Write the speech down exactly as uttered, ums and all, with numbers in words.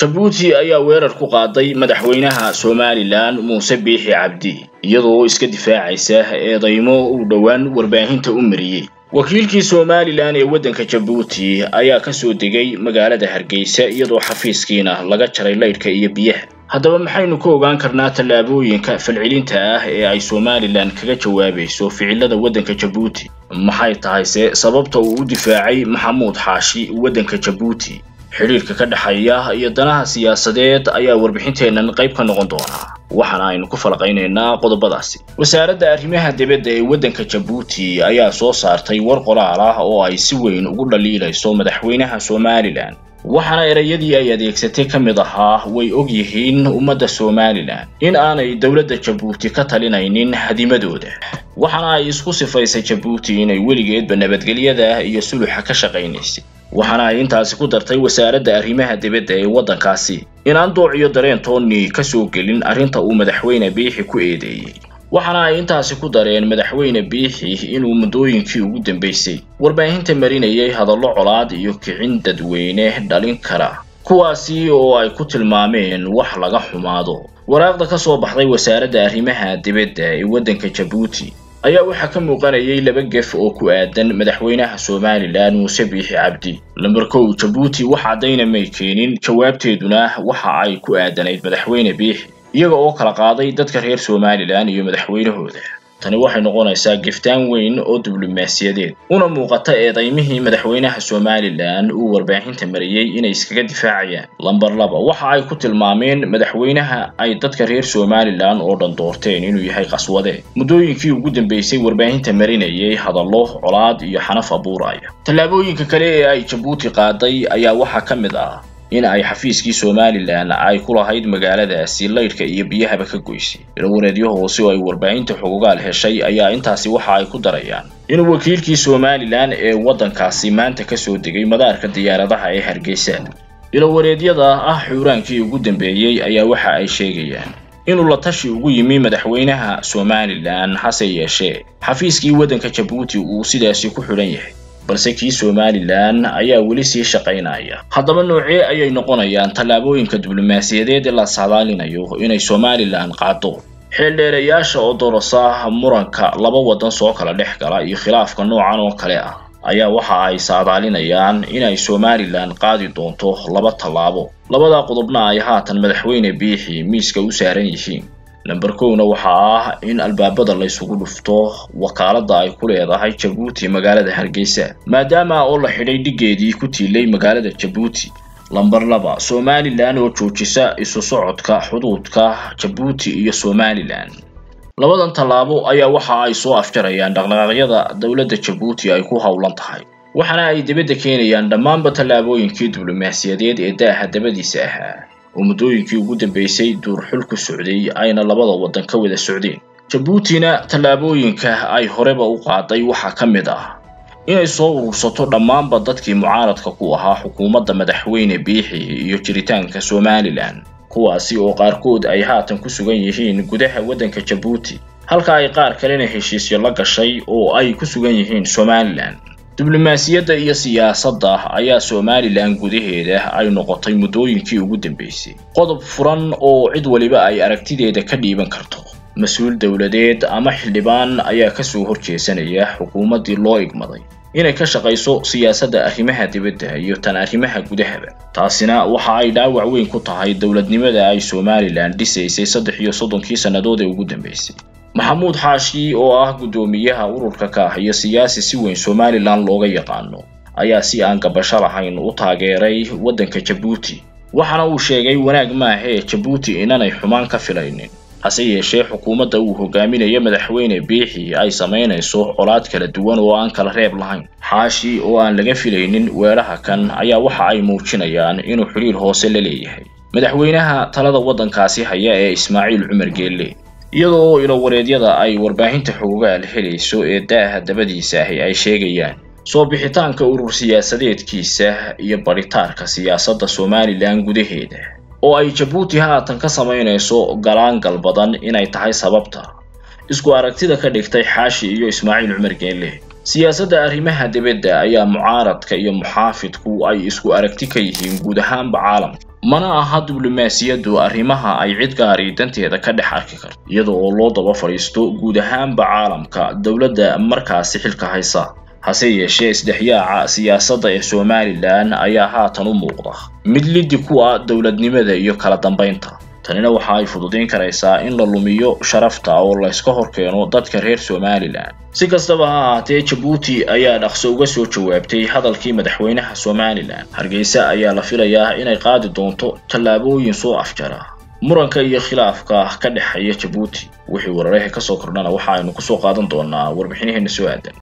Jabuuti ayaa weerar ku qaaday madaxweynaha Somaliland Muuse Biixi Cabdi iyadoo iska difaacaysa eedeymo u dhawaan warbaahinta u mariyay. wakiilkii Somaliland ee waddanka Jabuuti ayaa ka soo degay magaalada Hargeysa iyadoo xafiiskiina laga jaray leydhka iyo biyaha. haddaba maxaynu ku ogaan karnaa tallaabooyinka falcelinta ah ee ay Somaliland kaga jawaabayso ficilada waddanka Jabuuti? maxay tahay sababta uu u difaacay Maxamuud Xaashi waddanka Jabuuti? xiriirka ka dhaxaya iyo danaha siyaasadeed ayaa warbixinteenan qayb ka noqon doona. waxaana aynu ku falaqaynaynaa qodobadaasi. wasaaradda arrimaha dibadda ee waddanka Jabuuti ayaa soo saartay war qoraal ah oo ay si weyn ugu dhaliilayso madaxweynaha Somaliland. waxaana erayadii ay adeegsatay ka mid ahaa way og yihiin ummadda Somaliland in aanay dawladda Jabuuti ka talinaynin hadimadooda. waxaana ay isku sifaysay Jabuuti inay weligeedba nabadgelyada iyo sulxa ka shaqaynaysay. waxaana ay intaasi ku dartay wasaaradda arrimaha dibadda ee waddankaasi in aan doociyo dareen tooni ka soo gelin arrinta uu madaxweyne Biixi ku eedeeyay. waxaana ay intaasi ku dareen madaxweyne Biixi inuu muddooyinkii ugu dambeysay warbaahinta marinayay hadallo colaad iyo kicin dadweyne dhalin kara, kuwaasi oo ay ku tilmaameen wax laga xumaado. waraaqda ka soo baxday wasaaradda arrimaha dibadda ee waddanka Jabuuti ayaa waxa ka muuqanayay laba gef oo ku aadan madaxweynaha Somaliland Muuse Biixi Cabdi. lambar kow, Jabuuti waxa cadayna may keenin, jawaabteeduna waxa ay ku aadanayd madaxweyne Biixi iyaga oo kala qaaday dadka reer Somaliland iyo madaxweynahooda. tani waxay noqonaysaa giftaan weyn oo diblomaasiyadeed una muuqata eedaymihii madaxweynaha Somaliland uu warbaahinta mariyay inay iskaga difaacayaan. lambar laba, waxa ay ku tilmaameen madaxweynaha ay dadka reer Somaliland oo dhan doorteen inuu yahay qaswade muddooyinkii ugu dambeysay warbaahinta marinayay hadallo colaad iyo xanaf abuuraya. tallaabooyinka kale ee ay Jabuuti qaaday ayaa waxa ka mid ah in ay xafiiskii Somaliland ay ku lahayd magaaladaasi leydhka iyo biyahaba ka goysay. ilwareedyo hoose oo ay warbaahinta xogogaal heshay ayaa intaasi waxa ay ku darayaan in wakiilkii Somaliland ee waddankaasi maanta ka soo degay madaarka diyaaradaha ee Hargeysa. ilwareedyada ah xuraankii ugu dambeeyay ayaa waxa ay sheegayaan inuu la tashi ugu yimi madaxweynaha Somaliland hase yeeshee xafiiskii waddanka Jabuuti uu sidaasi ku xiran yahay, balse kii Somaliland ayaa weli sii shaqaynaya. haddaba noocee ayay noqonayaan tallaabooyinka diblomaasiyadeed ee la saadaalinayo inay Somaliland qaado? xeeldheerayaasha oo doorasa muranka laba waddan soo kala dhex gala iyo khilaafka noocan oo kale ah ayaa waxa ay saadaalinayaan inay Somaliland qaadi doonto laba tallaabo. labada qodobna ay haatan madaxweyne Biixi miiska u saaran yihiin. lambar kow-na waxa ah in albaabada la isugu dhufto wakaaladda ay ku leedahay Jabuuti magaalada Hargeysa maadaama oo la xidhay dhigeedii ku tiilay magaalada Jabuuti. lambar laba, Somaliland oo joojisa isu socodka xuduudka Jabuuti iyo Somaliland. labadan tallaabo ayaa waxa ay soo afjarayaan dhaqdhaqaaqyada dawladda Jabuuti ay ku hawlan tahay, waxaana ay dibadda keenayaan dhammaanba tallaabooyinkii diblomaasiyadeed ee daaha dabadiisa ahaa oo muddooyinkii ugu dambeysay duur xul ku socday ayna labada waddan ka wada socdeen. Jabuutina tallaabooyinka ay horeba u qaaday waxa ka mid ah inay soo urursato dhammaanba dadkii mucaaradka ku ahaa xukuumadda madaxweyne Biixi iyo jiritaanka Somaliland, kuwaasi oo qaarkood ay haatan ku sugan yihiin gudaha waddanka Jabuuti halka ay qaar kalena heshiisyo la gashay oo ay ku sugan yihiin Somaliland. diblomaasiyadda iyo siyaasadda ayaa Somaliland gudaheeda ay noqotay muddooyinkii ugu dambeysay qodob furan oo cid waliba ay aragtideeda ka dhiiban karto. mas'uul dawladeed ama xildhibaan ayaa ka soo horjeesanaya xukuumaddii loo igmaday inay ka shaqayso siyaasadda arrimaha dibadda iyo tan arrimaha gudahaba. taasina waxa ay dhaawac weyn ku tahay dawladnimada ay Somaliland dhisaysay saddex iyo soddonkii sannadood ee ugu dambeysay. Maxamuud Xaashi oo ah gudoomiyaha ururka ka ah iyo siyaasi si weyn Somaliland looga yaqaano ayaa si aan gabasho lahayn u taageeray waddanka Jabuuti. waxaana uu sheegay wanaag maaha ee Jabuuti inanay xumaan ka filaynin, hase yeeshee xukuumadda uu hogaaminayo madaxweyne Biixi ay sameynayso colaad kala duwan oo aan kala reeb lahayn. Xaashi oo aan laga filaynin weeraha kan ayaa waxa ay muujinayaan inuu xiriir hoose la leeyahay madaxweynaha talada waddankaasi haya ee Ismaaciil Cumar Geelle, iyadoo ilwareedyada ay warbaahinta xogogaal helayso ee daaha dabadiisa ahi ay sheegayaan soo bixitaanka urur siyaasadeedkiisa iyo baritaarka siyaasadda Somaliland gudaheeda oo ay Jabuuti haatan ka sameynayso galaangal badan inay tahay sababta isku aragtida ka dhigtay Xaashi iyo Ismaaciil Cumar Geelle. siyaasadda arrimaha dibadda ayaa mucaaradka iyo muxaafidku ay isku aragti ka yihiin guud ahaanba caalamka mana aha diblomaasiyaddu arrimaha ay cid gaari danteeda ka dhex arki karto iyadoo oo loo daba fadhiisto guud ahaanba caalamka dowladda markaasi xilka haysa hase yeeshee isdhexyaaca siyaasadda ee Somaliland ayaa haatan u muuqda mid lidi ku ah dowladnimada iyo kala dambeynta tanina waxa ay fududeyn karaysaa in la lumiyo sharafta oo la iska horkeeno dadka reer Somaliland si kastaba ha ahaatee Djibouti ayaa dhaqso uga soo jawaabtay hadalkii madaxweynaha Somaliland Hargeysa ayaa la filayaa inay qaadi doonto tallaabooyin soo afjara muranka iyo khilaafka ka dhaxeeya Djibouti wixii wararka ka soo kordhana waxa aynu ku soo qaadan doonaa warbixinaheena soo aadan